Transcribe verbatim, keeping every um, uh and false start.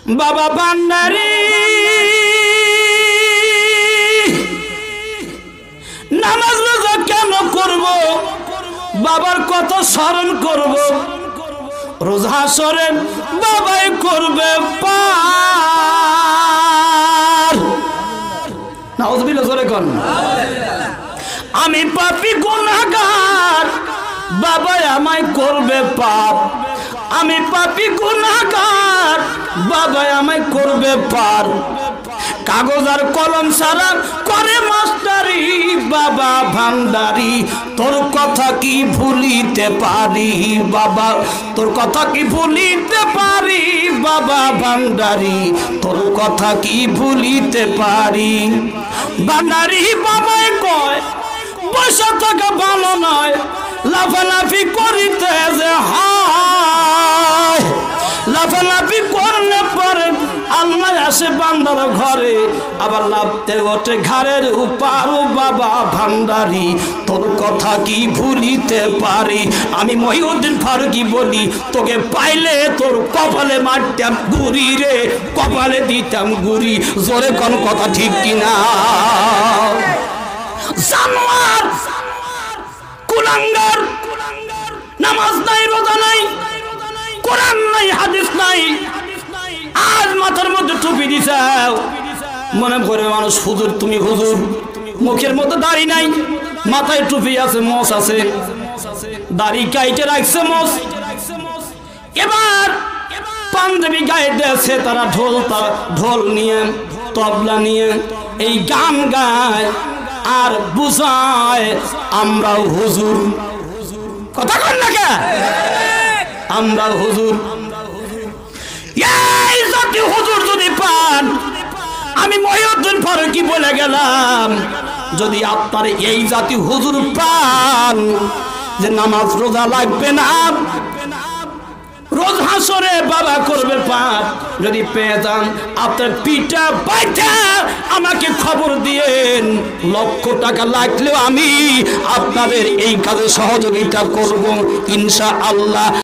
বাবা ভান্ডারি নামাজ রোজা কেন করব, বাবার কত স্মরণ করব, রোজা হাসরে বাবাই করবে পার। নাউযুবিল্লাহ জোরে কোন। আমি পাপী গুনাহগার, বাবা আমায় করবে পাপ। আমি পাপী গুনাহগার, বাবা আমায় করবে পার। কাগজ আর কলম ছাড়া করে মাস্টারি, বাবা ভান্ডারি তোর কথা কি ভুলিতে পারি, বাবা তোর কথা কি ভুলিতে পারি, বাবা ভান্ডারি তোর কথা কি ভুলিতে পারি। ভান্ডারি বাবাই কয় পয়সা থাকা ভালো নয়, লাফালাফি করিতে যে হয়, লাফালাফি করলে পরে আল্লাহ আসে বান্দার ঘরে, আবার লাফতে ওঠে ঘাড়ের উপার। বাবা ভান্ডারি তোর কথা কি ভুলিতে পারি। আমি মহিউদ্দিন ফারুকী বলি, তোকে পাইলে তোর কপালে মারতাম গুড়ি রে, কপালে দিতাম গুড়ি। জোরে কোন কথা ঠিক কিনা? জানোয়ার কুলাঙ্গার, নামাজ নাই, রোজা নাই, কোরআন নাই, হাদিস নাই, আজ মাথার মধ্যে টুপি দিছাও। মনে করে মানুষ হুজুর তুমি হুজুর, মুখের মধ্যে দাড়ি নাই, মাথায় টুপি আছে, মোষ আছে, দাড়ি কাইটে রাখছে মোষ। এবার পাঞ্জাবি গায়ে দিয়েছে তারা, ঢোল ঢোল নিয়ে তবলা নিয়ে এই গান গায় আর বুঝায় আমরাও হুজুর। কথা কন না কে? আমরাও হুজুর। এই জাতি হুজুর যদি পান, আমি মহিউদ্দিন ফারুকী বলে গেলাম, যদি আপনার এই জাতি হুজুর পান যে নামাজ রোজা লাগবে না, রোজ হাসরে বাবা করবে পাপ, যদি পেয়ে যান আপনার পিঠা বাইটা আমাকে খবর দিয়েন, লক্ষ টাকা লাগলেও আমি আপনাদের এই কাজে সহযোগিতা করব ইনশাআল্লাহ।